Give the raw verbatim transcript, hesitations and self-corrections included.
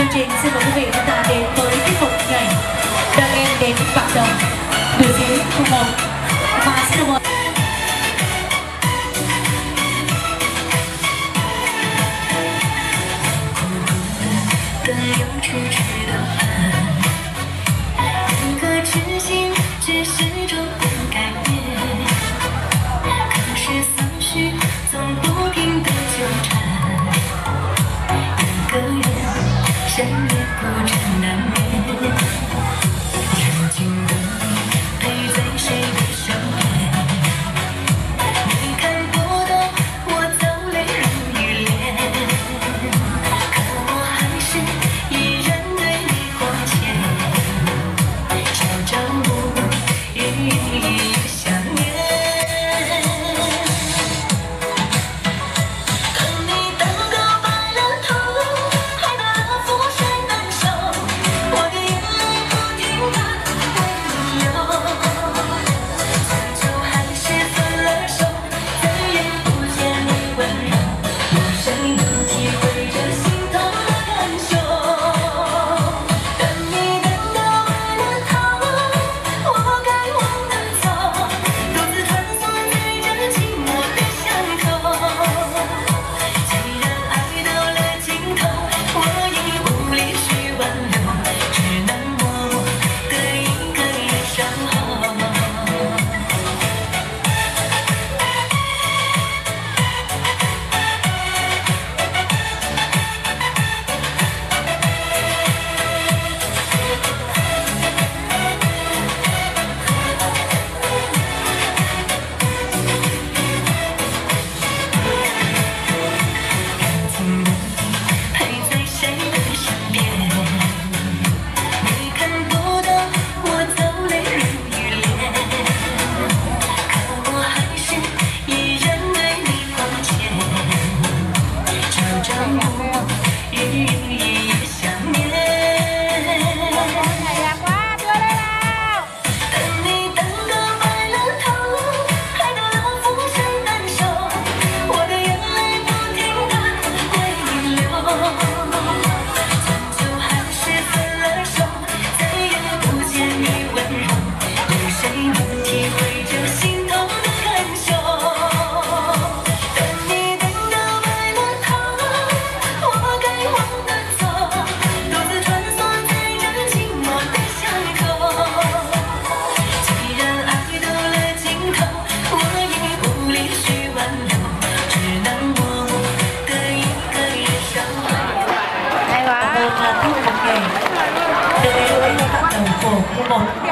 Chương trình xin mời quý vị chúng ta đến với tiết mục nhảy Đợi em đến bắt đầu. Biểu diễn khu một và xin mời. 深夜孤枕难眠，曾经的你陪在谁的身边？你看不懂我走泪如雨帘，可我还是依然对你挂牵，朝朝暮暮，日日想念。等你等到白了头。 Một là thuốc một ngày. Đợi em bắt đầu của khu một.